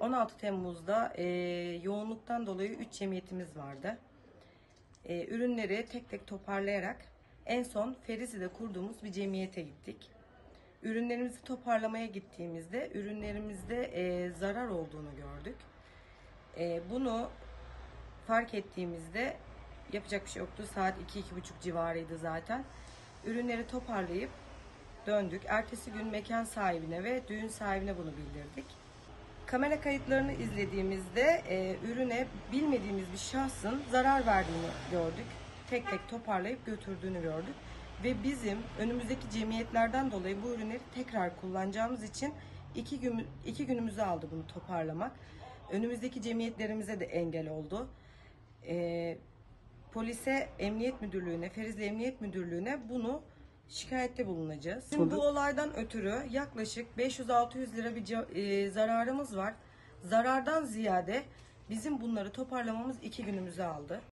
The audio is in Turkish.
16 Temmuz'da yoğunluktan dolayı 3 cemiyetimiz vardı. Ürünleri tek tek toparlayarak en son Ferizi'de kurduğumuz bir cemiyete gittik. Ürünlerimizi toparlamaya gittiğimizde ürünlerimizde zarar olduğunu gördük. Bunu fark ettiğimizde yapacak bir şey yoktu. Saat 2-2.30 civarıydı zaten. Ürünleri toparlayıp döndük. Ertesi gün mekan sahibine ve düğün sahibine bunu bildirdik. Kamera kayıtlarını izlediğimizde ürüne bilmediğimiz bir şahsın zarar verdiğini gördük. Tek tek toparlayıp götürdüğünü gördük. Ve bizim önümüzdeki cemiyetlerden dolayı bu ürünleri tekrar kullanacağımız için iki günümüzü aldı bunu toparlamak. Önümüzdeki cemiyetlerimize de engel oldu. Polise, Emniyet Müdürlüğü'ne, Ferizli Emniyet Müdürlüğü'ne bunu şikayette bulunacağız. Şimdi bu olaydan ötürü yaklaşık 500-600 lira bir zararımız var. Zarardan ziyade bizim bunları toparlamamız 2 günümüzü aldı.